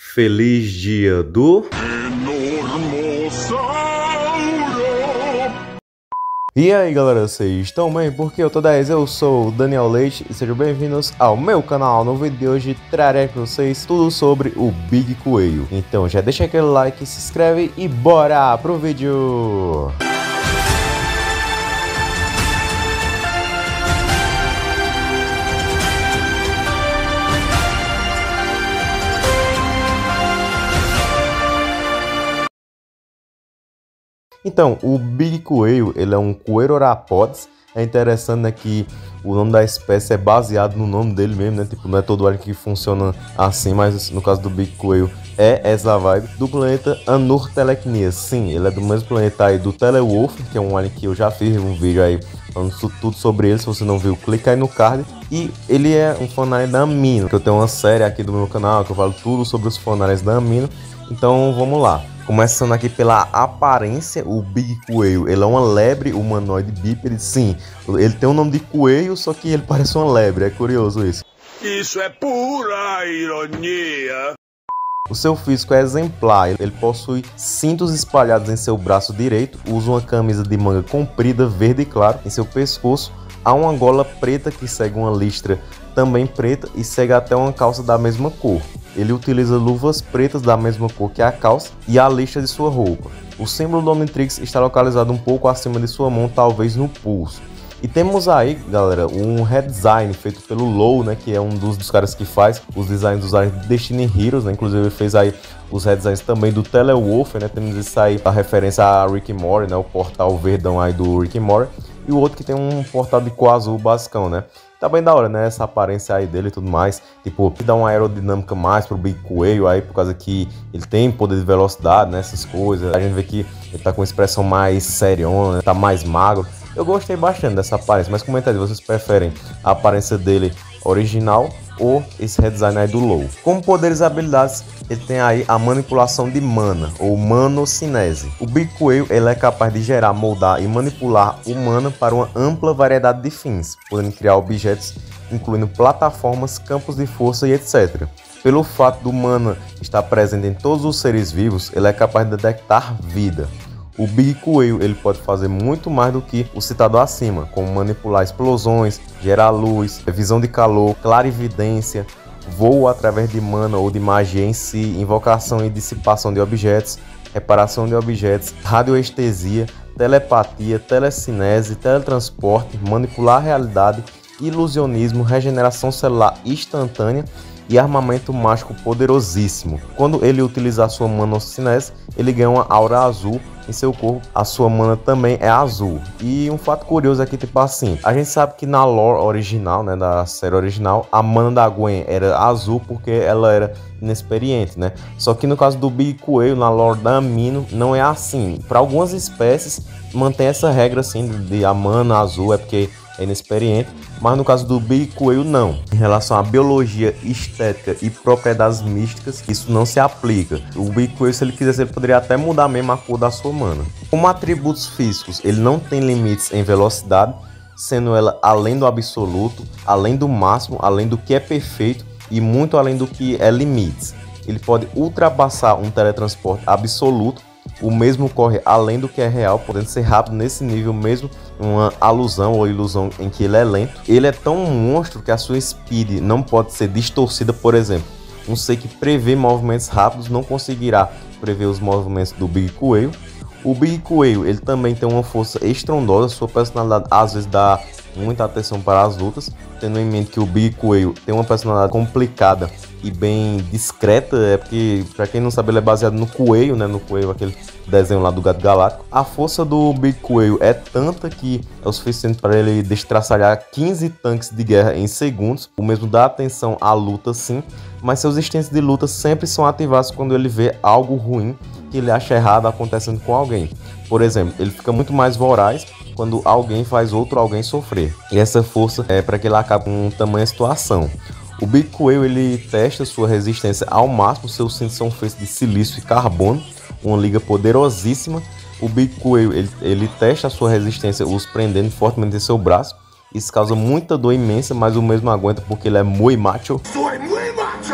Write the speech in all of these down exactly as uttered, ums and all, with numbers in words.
Feliz dia do... E aí galera, vocês estão bem? Porque eu tô dez, eu sou o Daniel Leite e sejam bem-vindos ao meu canal. No vídeo de hoje trarei para vocês tudo sobre o Big Coelho. Então já deixa aquele like, se inscreve e bora pro vídeo! Então, o Big Coelho, ele é um Coelurapodus. É interessante, né, que o nome da espécie é baseado no nome dele mesmo, né? Tipo, não é todo alien que funciona assim, mas no caso do Big Coelho é essa vibe. Do planeta Anurtelechnia. Sim, ele é do mesmo planeta aí do Telewolf, que é um alien que eu já fiz um vídeo aí falando tudo sobre ele. Se você não viu, clica aí no card. E ele é um fanário da Amino, que eu tenho uma série aqui do meu canal que eu falo tudo sobre os fanários da Amino. Então, vamos lá. Começando aqui pela aparência, o Big Coelho, ele é uma lebre humanoide bípede, sim. Ele tem o nome de coelho, só que ele parece uma lebre, é curioso isso. Isso é pura ironia. O seu físico é exemplar, ele possui cintos espalhados em seu braço direito, usa uma camisa de manga comprida, verde claro, em seu pescoço. Há uma gola preta que segue uma listra também preta e segue até uma calça da mesma cor. Ele utiliza luvas pretas da mesma cor que a calça e a listra de sua roupa. O símbolo do Omnitrix está localizado um pouco acima de sua mão, talvez no pulso. E temos aí, galera, um redesign feito pelo Low, né, que é um dos, dos caras que faz os designs dos aliens de Destiny Heroes, né, inclusive ele fez aí os redesigns também do Telewolf, né, temos isso aí a referência a Rick and Morty, né, o portal verdão aí do Rick and Morty, e o outro que tem um portal de cor azul basicão, né. Tá bem da hora, né? Essa aparência aí dele e tudo mais. Tipo, dá uma aerodinâmica mais pro Big Coelho aí, por causa que ele tem poder de velocidade, né? Essas coisas. A gente vê que ele tá com uma expressão mais seriona, né? Tá mais magro. Eu gostei bastante dessa aparência, mas comenta aí, vocês preferem a aparência dele original ou esse redesign aí do Low? Como poderes e habilidades, ele tem aí a manipulação de mana, ou manocinese. O Big Coelho, ele é capaz de gerar, moldar e manipular o mana para uma ampla variedade de fins, podendo criar objetos, incluindo plataformas, campos de força e etcétera. Pelo fato do mana estar presente em todos os seres vivos, ele é capaz de detectar vida. O Big Coelho, ele pode fazer muito mais do que o citado acima, como manipular explosões, gerar luz, visão de calor, clarividência, voo através de mana ou de magia em si, invocação e dissipação de objetos, reparação de objetos, radioestesia, telepatia, telecinese, teletransporte, manipular a realidade, ilusionismo, regeneração celular instantânea e armamento mágico poderosíssimo. Quando ele utilizar sua manocinese, ele ganha uma aura azul em seu corpo, a sua mana também é azul. E um fato curioso aqui, tipo assim, a gente sabe que na lore original, né, da série original, a mana da Gwen era azul porque ela era inexperiente, né? Só que no caso do Big Coelho, na lore da Amino, não é assim. Para algumas espécies, mantém essa regra assim de a mana azul é porque é inexperiente, mas no caso do Big Coelho não. Em relação à biologia, estética e propriedades místicas, isso não se aplica. O Big Coelho, se ele quisesse, ele poderia até mudar mesmo a cor da sua mana. Como atributos físicos, ele não tem limites em velocidade, sendo ela além do absoluto, além do máximo, além do que é perfeito e muito além do que é limites. Ele pode ultrapassar um teletransporte absoluto. O mesmo corre além do que é real, podendo ser rápido nesse nível mesmo, uma alusão ou ilusão em que ele é lento. Ele é tão monstro que a sua speed não pode ser distorcida, por exemplo. Um ser que prevê movimentos rápidos não conseguirá prever os movimentos do Big Coelho. O Big Coelho, ele também tem uma força estrondosa, sua personalidade às vezes dá muita atenção para as lutas, tendo em mente que o Big Coelho tem uma personalidade complicada e bem discreta, é porque, para quem não sabe, ele é baseado no coelho, né, no coelho, aquele desenho lá do Gato Galáctico. A força do Big Coelho é tanta que é o suficiente para ele destraçalhar quinze tanques de guerra em segundos. O mesmo dá atenção à luta sim, mas seus instintos de luta sempre são ativados quando ele vê algo ruim que ele acha errado acontecendo com alguém. Por exemplo, ele fica muito mais voraz quando alguém faz outro alguém sofrer. E essa força é para que ele acabe com tamanha situação. O Big Coelho, ele testa sua resistência ao máximo, seus cintos são feitos de silício e carbono, uma liga poderosíssima. O Big Coelho, ele, ele testa a sua resistência os prendendo fortemente em seu braço. Isso causa muita dor imensa, mas o mesmo aguenta porque ele é muito macho.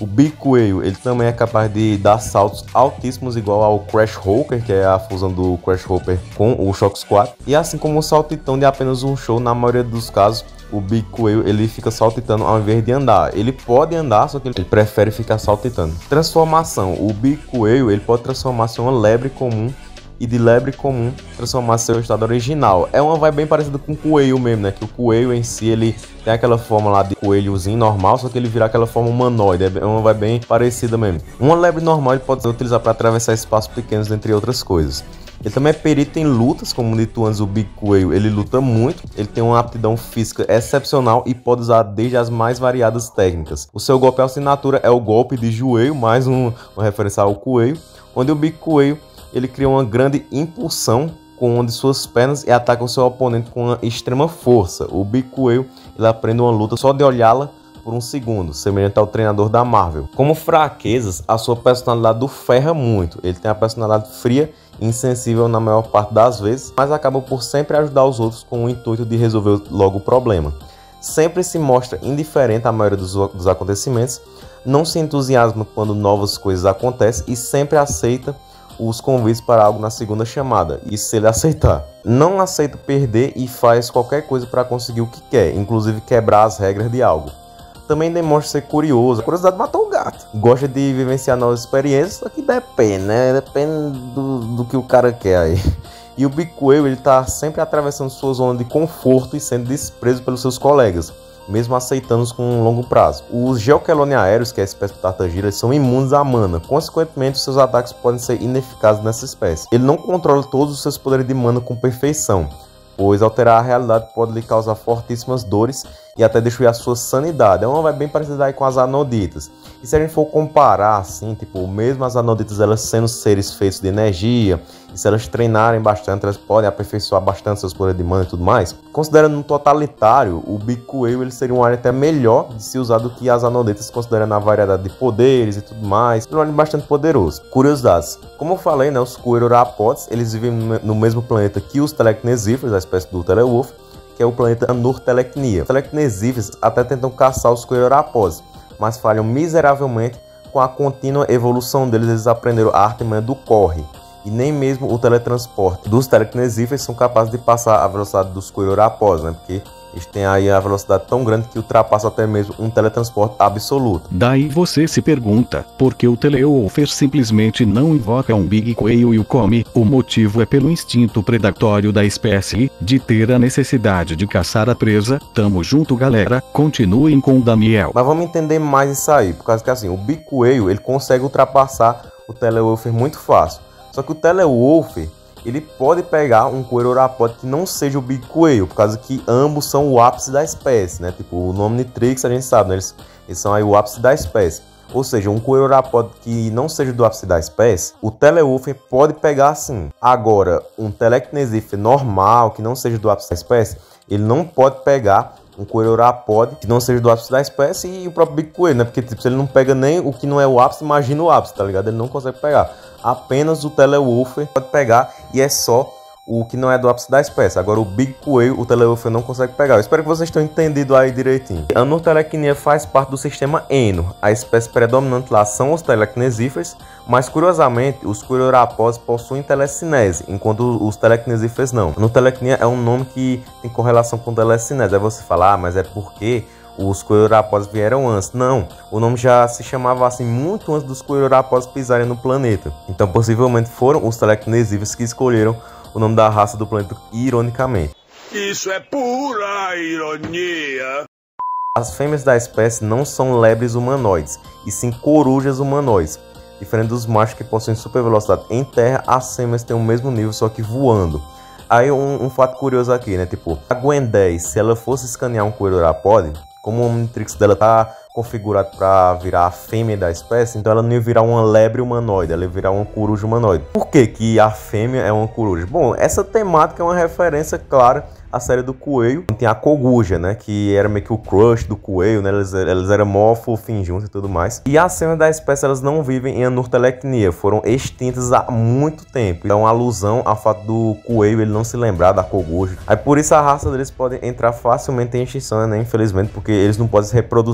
O Big Coelho, ele também é capaz de dar saltos altíssimos igual ao Crash Hopper, que é a fusão do Crash Hopper com o Shock Squad. E assim como o saltitão de apenas um show, na maioria dos casos, o Big Coelho ele fica saltitando ao invés de andar. Ele pode andar, só que ele prefere ficar saltitando. Transformação. O Big Coelho ele pode transformar-se em uma lebre comum e de lebre comum transformar-se em seu estado original. É uma vibe bem parecida com o coelho mesmo, né? Que o coelho em si ele tem aquela forma lá de coelhozinho normal, só que ele vira aquela forma humanoide. É uma vibe bem parecida mesmo. Uma lebre normal ele pode ser utilizado para atravessar espaços pequenos, entre outras coisas. Ele também é perito em lutas, como dito antes, o Big Coelho, ele luta muito, ele tem uma aptidão física excepcional e pode usar desde as mais variadas técnicas. O seu golpe assinatura é o golpe de joelho, mais um, uma referência ao coelho, onde o Big Coelho ele cria uma grande impulsão com uma de suas pernas e ataca o seu oponente com uma extrema força. O Big Coelho ele aprende uma luta só de olhá-la por um segundo, semelhante ao treinador da Marvel. Como fraquezas, a sua personalidade o ferra muito. Ele tem a personalidade fria e insensível na maior parte das vezes, mas acaba por sempre ajudar os outros com o intuito de resolver logo o problema. Sempre se mostra indiferente à maioria dos, dos acontecimentos, não se entusiasma quando novas coisas acontecem e sempre aceita os convites para algo na segunda chamada, e se ele aceitar. Não aceita perder e faz qualquer coisa para conseguir o que quer, inclusive quebrar as regras de algo. Também demonstra ser curioso. A curiosidade matou o gato. Gosta de vivenciar novas experiências, só que depende, né? Depende do, do que o cara quer aí. E o Big Coelho, ele tá sempre atravessando sua zona de conforto e sendo desprezo pelos seus colegas, mesmo aceitando-os com um longo prazo. Os Geokelone aéreos, que é a espécie de tartagira, são imunes à mana. Consequentemente, seus ataques podem ser ineficazes nessa espécie. Ele não controla todos os seus poderes de mana com perfeição, pois alterar a realidade pode lhe causar fortíssimas dores e até destruir a sua sanidade. É uma vibe bem parecida aí com as Anoditas. E se a gente for comparar assim, tipo, mesmo as Anoditas elas sendo seres feitos de energia, e se elas treinarem bastante, elas podem aperfeiçoar bastante seus poderes de mana e tudo mais. Considerando um totalitário, o Big Coelho ele seria um alien até melhor de se usar do que as Anoditas, considerando a variedade de poderes e tudo mais. É um alien bastante poderoso. Curiosidades. Como eu falei, né, os Coelhorapods, eles vivem no mesmo planeta que os Telekinesíferos, a espécie do Telewolf, que é o planeta Anur-Teleknia. Os Telekinesíferos até tentam caçar os Coelhorapods, mas falham miseravelmente. Com a contínua evolução deles, eles aprenderam a artimanha do corre. E nem mesmo o teletransporte dos Telekinesíferos são capazes de passar a velocidade dos Coelhorapods, né? Porque eles têm aí a velocidade tão grande que ultrapassa até mesmo um teletransporte absoluto. Daí você se pergunta, por que o Telewolfer simplesmente não invoca um Big Coelho e o come? O motivo é pelo instinto predatório da espécie, de ter a necessidade de caçar a presa. Tamo junto, galera, continuem com o Daniel. Mas vamos entender mais isso aí, por causa que assim, o Big Coelho ele consegue ultrapassar o Telewolfer muito fácil. Só que o Telewolfer ele pode pegar um Coelhorapod que não seja o Big Coelho, por causa que ambos são o ápice da espécie, né? Tipo, o Omnitrix a gente sabe, né? Eles, eles são aí o ápice da espécie. Ou seja, um Coelhorapod que não seja do ápice da espécie, o Telewolfer pode pegar sim. Agora, um Telekinesífer normal, que não seja do ápice da espécie, ele não pode pegar um Coelhorapod que não seja do ápice da espécie e o próprio Big Coelho, né? Porque tipo, se ele não pega nem o que não é o ápice, imagina o ápice, tá ligado? Ele não consegue pegar. Apenas o Telewolfer pode pegar e é só o que não é do ápice da espécie. Agora o Big Coelho, o Telewolfer não consegue pegar. Eu espero que vocês tenham entendido aí direitinho. A Anur-Teleknia faz parte do sistema Enur. A espécie predominante lá são os Telekinesíferos, mas curiosamente os Coelhorapods possuem telecinese, enquanto os Telekinesíferos não. Anur-Teleknia é um nome que tem correlação com telecinese. Aí você fala, ah, mas é porque os Coelhorapods vieram antes. Não, o nome já se chamava assim muito antes dos Coelhorapods pisarem no planeta. Então possivelmente foram os Telekinesíferos que escolheram o nome da raça do planeta ironicamente. Isso é pura ironia. As fêmeas da espécie não são lebres humanoides, e sim corujas humanoides. Diferente dos machos que possuem super velocidade em terra, as fêmeas têm o mesmo nível, só que voando. Aí um, um fato curioso aqui, né? Tipo, a Gwen dez, se ela fosse escanear um Coelhorapod, como o Omnitrix dela tá configurado para virar a fêmea da espécie, então ela não ia virar uma lebre humanoide, ela ia virar uma coruja humanoide. Por que que a fêmea é uma coruja? Bom, essa temática é uma referência clara à série do Coelho. Tem a Koguja, né, que era meio que o crush do Coelho, né, eles, eles eram mó fofinhos juntos e tudo mais. E as fêmeas da espécie, elas não vivem em Anur-Teleknia, foram extintas há muito tempo. Então, alusão ao fato do Coelho ele não se lembrar da Koguja. Aí por isso a raça deles pode entrar facilmente em extinção, né, infelizmente, porque eles não podem se reproduzir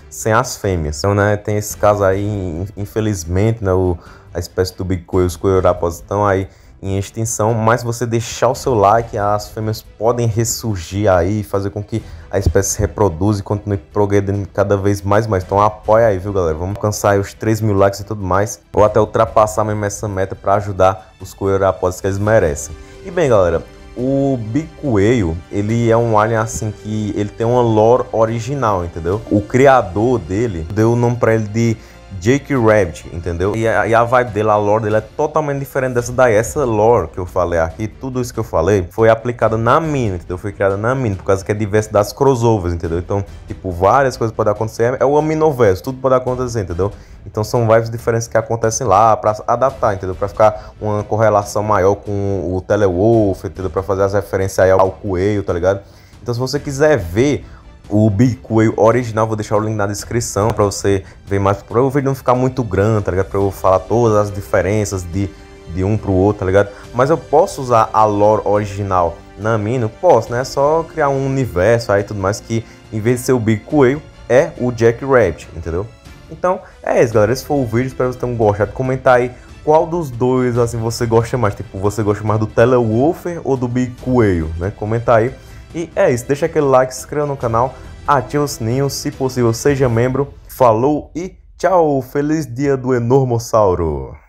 sem as fêmeas. Então, né, tem esse caso aí, infelizmente, né, o, a espécie do Big Coelho, os coelhorápodes estão aí em extinção, mas se você deixar o seu like, as fêmeas podem ressurgir aí, fazer com que a espécie se reproduza e continue progredindo cada vez mais, mais. Então apoia aí, viu, galera? Vamos alcançar aí os três mil likes e tudo mais, ou até ultrapassar mesmo essa meta para ajudar os coelhorápodes que eles merecem. E bem, galera, o Big Coelho, ele é um alien assim que ele tem uma lore original, entendeu? O criador dele deu o nome para ele de Jake Rabbit, entendeu? E a, e a vibe dele, a lore dele é totalmente diferente dessa daí. Essa lore que eu falei aqui, tudo isso que eu falei, foi aplicada na mina, entendeu? Foi criada na mina, por causa que é diverso das crossovers, entendeu? Então, tipo, várias coisas podem acontecer. É o Aminoverso, tudo pode acontecer, entendeu? Então são vibes diferentes que acontecem lá pra adaptar, entendeu? Pra ficar uma correlação maior com o Telewolf, entendeu? Pra fazer as referências aí ao coelho, tá ligado? Então se você quiser ver o Big Coelho original, vou deixar o link na descrição pra você ver mais, pra o vídeo não ficar muito grande, tá ligado? Pra eu falar todas as diferenças de, de um pro outro, tá ligado? Mas eu posso usar a lore original na mina? Posso, né? É só criar um universo aí e tudo mais que, em vez de ser o Big Coelho, é o Jack Rabbit, entendeu? Então, é isso, galera. Esse foi o vídeo, espero que vocês tenham gostado. Comentar aí qual dos dois, assim, você gosta mais. Tipo, você gosta mais do Telewolfer ou do Big Coelho, né? Comenta aí. E é isso, deixa aquele like, se inscreva no canal, ativa o sininho, se possível seja membro. Falou e tchau, feliz dia do Enormossauro!